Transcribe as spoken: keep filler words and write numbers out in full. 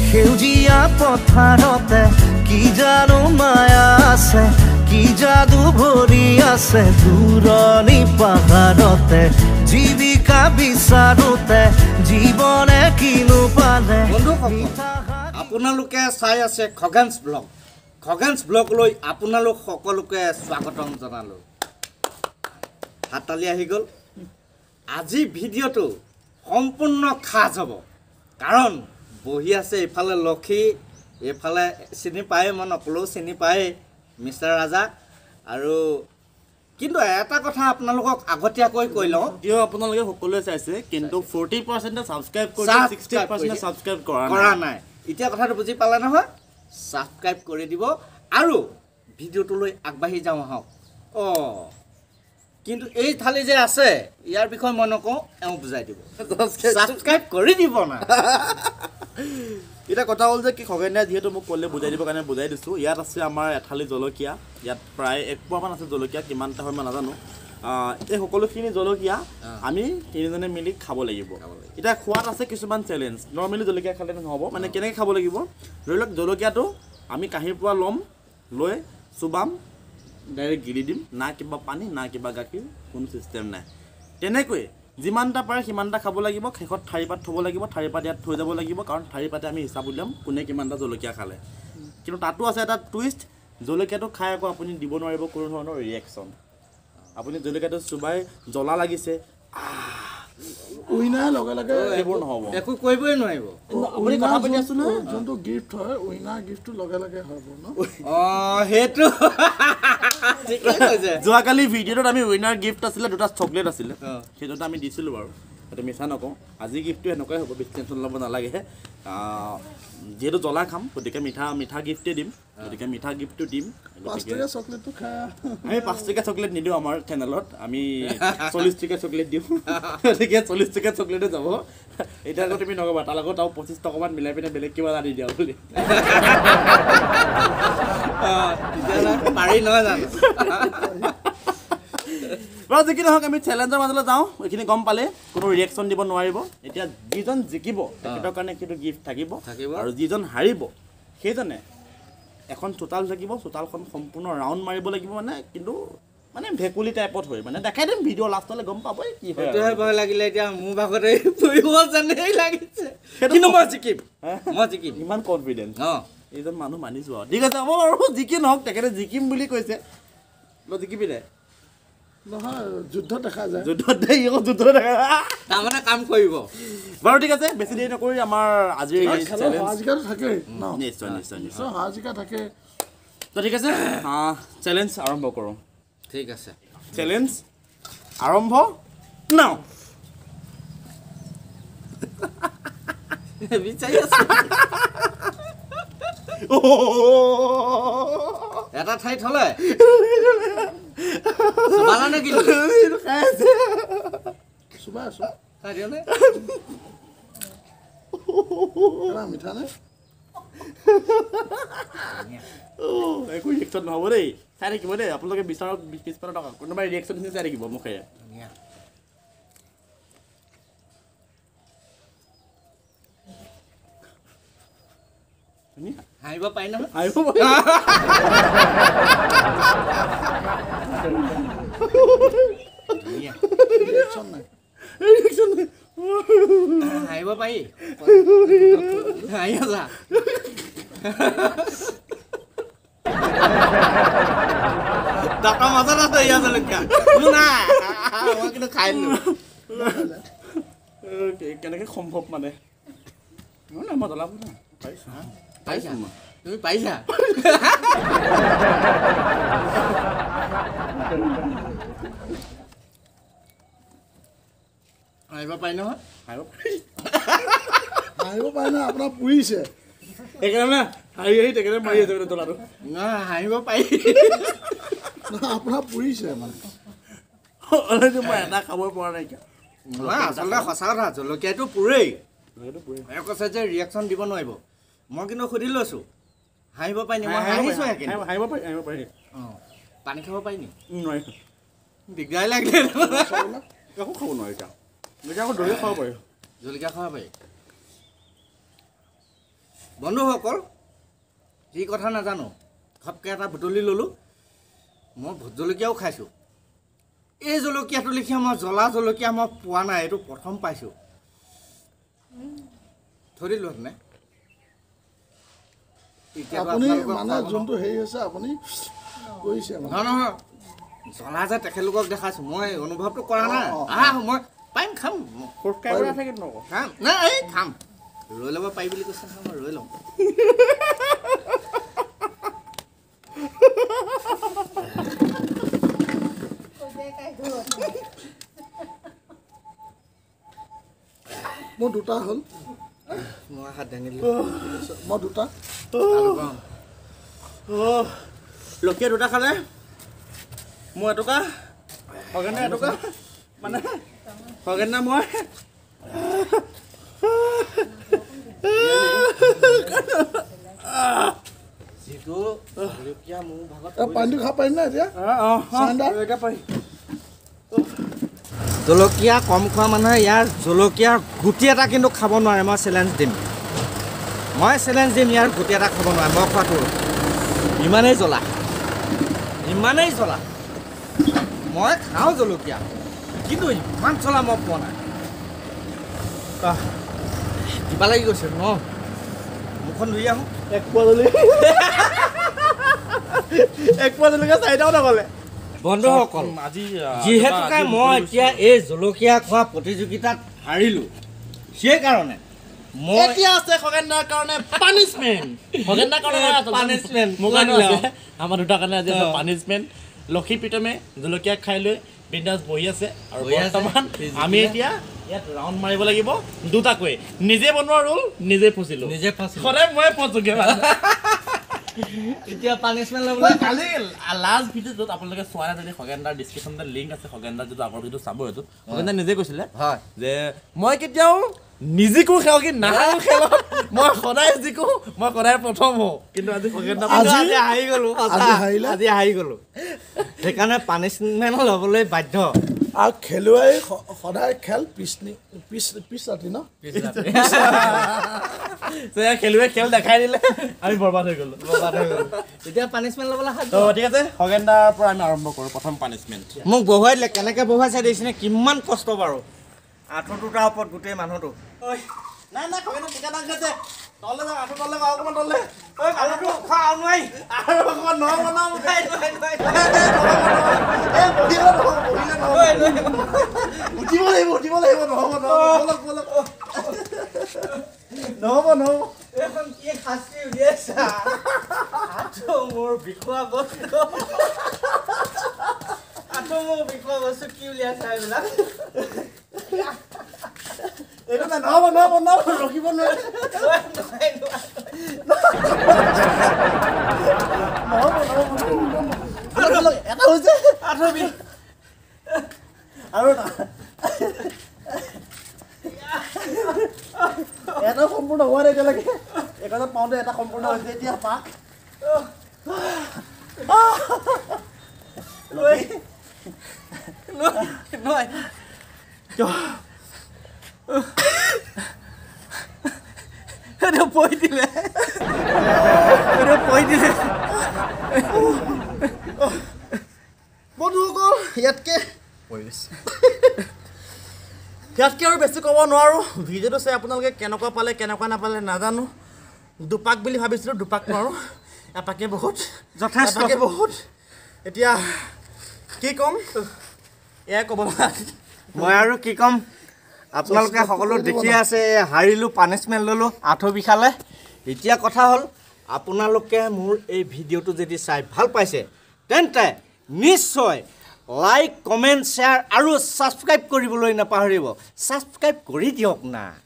সেউজীয়া পথাৰতে কি জানো মায়া আছে কি যাদু ভৰি আছে দূৰণি পাহাৰতে জীৱিকা বিচাৰোতে জীৱনে কিনো পালে আপোনালোকে চাই আছে খগেন্স ব্লগ খগেন্স ব্লগ লৈ আপোনালোক সকলোকে স্বাগতম জনালো হাততালি আহি গ'ল আজি ভিডিঅ'টো সম্পূৰ্ণ খাজ হ'ব কাৰণ বহি আছে ইফালে লক্ষী এফালে চিনি পায় মই নকলেও চিনি পায় মিষ্টাৰ ৰাজা আৰু কিন্তু এটা কথা আপোনালোকক আগতীয়াকৈ কৈ লওঁ ভিডিঅ' আপোনালোকে সকলোৱে চাইছে কিন্তু ফৰ্টি পাৰ্চেণ্ট ছাবস্ক্ৰাইব কৰিছে ছিক্সটি পাৰ্চেণ্ট ছাবস্ক্ৰাইব কৰা নাই এতিয়া কথাটো বুজি পালে নহয় ছাবস্ক্ৰাইব কৰি দিব আৰু ভিডিঅ'টোলৈ আগবাঢ়ি যাওঁ আহক অঁ কিন্তু এই থালি যে আছে ইয়াৰ বিষয়ে মই নকওঁ এওঁ বুজাই দিব ছাবস্ক্ৰাইব কৰি দিব না এতিয়া কথা হ'ল যে কি খগেনে যিহেতু মোক ক'লে বুজাই দিবৰ কাৰণে বুজাই দিছোঁ ইয়াত আছে আমাৰ এথালি জলকীয়া ইয়াত প্ৰায় এক পোৱামান আছে জলকীয়া কিমানটা হয় মই নাজানো এই সকলোখিনি জলকীয়া আমি তিনিজনে মিলি খাব লাগিব এতিয়া খোৱাত আছে কিছুমান চেলেঞ্জ নৰ্মেলি জলকীয়া খালে নহ'ব মানে কেনেকৈ খাব লাগিব ধৰি লওক জলকীয়াটো আমি কাঁহীৰ পৰা ল'ম লৈ চুবাম ডাইৰেক্ট গিলি দিম না কিবা পানী না কিবা গাখীৰ কোনো ছিষ্টেম নাই তেনেকৈ যিমানটা পাৰে সিমানটা খাব লাগিব শেষত ঠাৰি পাত থ'ব লাগিব ঠাৰি পাত ইয়াত থৈ যাব লাগিব কাৰণ ঠাৰি পাতে আমি হিচাপ উলিয়াম কোনে কিমানটা জলকীয়া খালে কিন্তু তাতো আছে এটা টুইষ্ট জলকীয়াটো খাই আকৌ আপুনি দিব নোৱাৰিব কোনো ধৰণৰ ৰিয়েকশ্যন আপুনি জলকীয়াটো চুবাই জ্বলা লাগিছে উইনাৰ লগে লগে এইবোৰ নহ'ব একো কৰিবই নোৱাৰিব আপুনি কথা পাতি আছোঁ নহয় যোনটো গিফ্ট হয় উইনাৰ গিফ্টটো লগে লগে হ'ব ন অঁ সেইটো যোৱাকালি ভিডিঅ'টোত আমি উইনাৰ গিফ্ট আছিলে দুটা চকলেট আছিলে সেইটোত আমি দিছিলোঁ বাৰু সেইটো মিছা নকওঁ আজি গিফ্টটো এনেকুৱাই হ'ব বেছি টেনশ্যন ল'ব নালাগে যিহেতু জ্বলা খাম গতিকে মিঠা মিঠা গিফ্টেই দিম গতিকে মিঠা গিফ্টটো দিম চকলেটটো খাই আমি পাঁচ টকীয়া চকলেট নিদিওঁ আমাৰ চেনেলত আমি চল্লিছ টকীয়া চকলেট দিওঁ গতিকে চল্লিছ টকীয়া চকলেটে যাব এতিয়া আকৌ তুমি নক'বা তাৰ লগত আৰু পঁচিছ টকামান মিলাই পিনে বেলেগ কিবা এটা দি দিয়া বুলি পাৰি নহয় জানো বাৰু যি কি নহওক আমি চেলেঞ্জৰ মাজলৈ যাওঁ এইখিনি গম পালে কোনো ৰিয়েকশ্যন দিব নোৱাৰিব এতিয়া যিজন জিকিব তেখেতৰ কাৰণে সেইটো গিফ্ট থাকিব আৰু যিজন হাৰিব সেইজনে এখন চোতাল থাকিব চোতালখন সম্পূৰ্ণ ৰাউণ্ড মাৰিব লাগিব মানে কিন্তু মানে ভেকুলি টাইপত হয় মানে দেখাই দিম ভিডিঅ' লাষ্টলৈ গম পাবই কি হয় সেইটোহে ভয় লাগিলে এতিয়া মোৰ ভাগতে পৰিব যেনেই লাগিছে কিন্তু মই জিকিম মই জিকিম ইমান কনফিডেঞ্চ অঁ এইজন মানুহ মানিছোঁ আৰু ঠিক আছে হ'ব বাৰু জিকি নহওক তেখেতে জিকিম বুলি কৈছে মই জিকিবি দে নহয় যুদ্ধ দেখা যায় যুদ্ধত দে যুদ্ধ দেখা তাৰমানে কাম কৰিব বাৰু ঠিক আছে বেছি দেৰি নকৰি আমাৰ আজিৰ হাজিকাটো থাকে নিশ্চয় নিশ্চয় নিশ্চয় হাজিকা থাকে তো ঠিক আছে চেলেঞ্জ আৰম্ভ কৰোঁ ঠিক আছে চেলেঞ্জ আৰম্ভ নাও বিচাৰি আছে এটা ঠাইত হ'লে চুবালা নে কি চুবাই আছোঁ খাই দিয় নে মিঠা নে একো ৰিয়েকশ্যন নহ'ব দেই চাই থাকিব দেই আপোনালোকে বিচাৰক পিছফালে টকা কোনোবাই ৰিয়েকশ্যন চাই থাকিব মুখেৰে হাঁহিব পাৰি নহয় হাঁহিব ৰিয়েকশ্যন নাই হাঁহিব পাৰি হাঁহি আছা দাঁতৰ মাজত আছে ইয়াত জলকীয়া নাই মই কিন্তু খাই দিলোঁ কেনেকৈ সম্ভৱ মানে নাই মই জ্বলাব না পাৰিছোঁ পাৰিছা তুমি পাৰিছা হাঁহিব পাৰি নহয় হাঁহিব পাৰি হাঁহিব পাৰি নহয় আপোনাৰ পুৰিছে সেইকাৰণে হাঁহি হাঁহি তেখেতে মাৰি আছে মানে জ্বলাটো নহয় হাঁহিব পাৰি আপোনাৰ পুৰিছে মানে মই এটা খাবই পৰা নাইকিয়া আচলতে সঁচা কথা জলকীয়াটো পুৰেই কৈছে যে ৰিয়েকশ্যন দিব নোৱাৰিব মই কিন্তু সুধি লৈছোঁ হাঁহিব পাৰি নি মই হাঁহিছোঁ হাঁহিব পাৰি হাঁহিব পাৰি অঁ পানী খাব পাৰি নি নোৱাৰি দিগদাৰ লাগিলে একো খাব নোৱাৰি এতিয়া আকৌ দৈ খাব পাৰি জলকীয়া খাব পাৰি বন্ধুসকল যি কথা নাজানো ঘপকৈ এটা বুটলি ল'লোঁ মই ভোট জলকীয়াও খাইছোঁ এই জলকীয়াটো লিখি মই জ্বলা জলকীয়া মই পোৱা নাই এইটো প্ৰথম পাইছোঁ ধৰিলোঁ নে আপুনি মানে যোনটো হেৰি হৈছে আপুনি কৰিছে নহয় নহয় জ্বলা যে তেখেতলোকক দেখাইছোঁ মই অনুভৱটো কৰা নাই আহ মই পাৰিম খাম খাম নাই এই খাম ৰৈ ল'ব পাৰি বুলি কৈছে নহয় মই ৰৈ ল'ম মোৰ দুটা হ'ল মই হাত দাঙি দিলোঁ মই দুটা লক্ষীয়ে দুটা খালে মোৰ এটকা খগেনে এটকা মানে খগেনে মই যিটো জলকীয়া মোৰ ভাগত পানীটো খাব পাৰিম নাই এতিয়া এতিয়া পাৰি জলকীয়া কম খোৱা মানুহে ইয়াৰ জলকীয়াৰ গুটি এটা কিন্তু খাব নোৱাৰে মই চেলেঞ্জ দিম মই চেলেঞ্জ দিম ইয়াৰ গুটি এটা খাব নোৱাৰে মই খোৱাটো ইমানেই জ্বলা ইমানেই জ্বলা মই খাওঁ জলকীয়া কিন্তু ইমান জ্বলা মই পোৱা নাই কিবা লাগি গৈছে ন মুখখন ধুই আহোঁ এক পোৱা জলকীয়া এক পোৱা জলকীয়া চাৰিটাও নগ'লে বন্ধুসকল আজি যিহেতুকে মই এতিয়া এই জলকীয়া খোৱা প্ৰতিযোগিতাত হাৰিলোঁ সেইকাৰণে মই এতিয়া আছে খগেনদাৰ কাৰণে পানিছমেণ্ট খগেনদাৰ কাৰণে পানিছমেণ্ট মোৰ কাৰণে আছে আমাৰ দুটাৰ কাৰণে আজি আছে পানিছমেণ্ট লক্ষী প্ৰীতমে জলকীয়া খাই লৈ বিন্দাছ বহি আছে আৰু বৰ্তমান আমি এতিয়া ইয়াত ৰাউণ্ড মাৰিব লাগিব দুটাকৈ নিজে বনোৱা ৰোল নিজে ফচিলোঁ নিজে ফাঁচি সদায় মই ফচোগে এতিয়া পানিছমেণ্ট ল'বলৈ কালি লাষ্ট ভিডিঅ' য'ত আপোনালোকে চোৱা নাই যদি খগেনদাৰ ডিছক্ৰিপশ্যনতে লিংক আছে খগেনদাৰ যিটো আগৰ ভিডিঅ' চাব এইটো খগেনদাৰ নিজে কৈছিলে হয় যে মই কেতিয়াও নিজিকো খেলোঁ কি নাহাৰো খেলত মই সদায় জিকো মই সদায় প্ৰথম হওঁ কিন্তু আজি খগেনদাৰ আজি হাৰি গ'লোঁ আজি হাৰিলে? আজি হাৰি গ'লোঁ সেইকাৰণে পানিছমেণ্ট ল'বলৈ বাধ্য আৰু খেলুৱৈ স- সদায় খেল পিছনি পিছ পিছ ৰাতি ন খেলুৱৈ খেল দেখাই দিলে আমি বৰবাদ হৈ গ'লোঁ এতিয়া পানিছমেণ্ট ল'বলৈ হাত ত' ঠিক আছে খগেনদাৰ পৰা আমি আৰম্ভ কৰোঁ প্ৰথম পানিছমেণ্ট মোক বহুৱাই দিলে কেনেকৈ বহুৱাইছে দেখিছেনে কিমান কষ্ট বাৰু আঁঠু দুটাৰ ওপৰত গোটেই মানুহটো নাই নাই খগেনে টিকা দাং খাইছে তললে যাওঁ আঁঠু তললে যাওঁ অকণমান তললে ঐ মানুহটো খোৱা নোৱাৰি আৰু অকণমান নৰম বনাওঁ নোৱাৰি, নোৱাৰি, নোৱাৰি। উঠিব লাগিব উঠিব লাগিব নহ'ব নহ'ব বলক বলক নহ'ব নহ'ব এইখন কি শাস্তি উলিয়াইছা আঁঠু মোৰ বিষোৱা বস্তু আঁঠু মোৰ বিষোৱা বস্তু কি উলিয়াইছা এইবিলাক এইটো নাই নহ'ব নহ'ব নহ'ব ৰখিব নোৱাৰে নোৱাৰি, নোৱাৰি, নোৱাৰি। বলক বলক এটা হৈছে আঁঠু বিষ আৰু এটা এটা সম্পূৰ্ণ হোৱা নাই এতিয়ালৈকে একেটা পাওঁতে এটা সম্পূৰ্ণ হৈছে এতিয়া পাক নোৱাৰি, নোৱাৰি। এইটো পৰি দিলে এইটো পৰি দিলে বন্ধুসকল ইয়াতকে ইয়াতকে আৰু বেছি ক'ব নোৱাৰোঁ ভিডিঅ'টো চাই আপোনালোকে কেনেকুৱা পালে কেনেকুৱা নাপালে নাজানো দুপাক বুলি ভাবিছিলোঁ দুপাক নোৱাৰোঁ এপাকে বহুত যথেষ্ট। এপাকে বহুত এতিয়া কি ক'ম এয়াই ক'ব মই আৰু কি ক'ম আপোনালোকে সকলো দেখি আছে হাৰিলোঁ পানিছমেণ্ট ল'লোঁ আঁঠু বিষালে এতিয়া কথা হ'ল আপোনালোকে মোৰ এই ভিডিঅ'টো যদি চাই ভাল পাইছে তেন্তে নিশ্চয় লাইক কমেণ্ট শ্বেয়াৰ আৰু ছাবস্ক্ৰাইব কৰিবলৈ নাপাহৰিব ছাবস্ক্ৰাইব কৰি দিয়ক না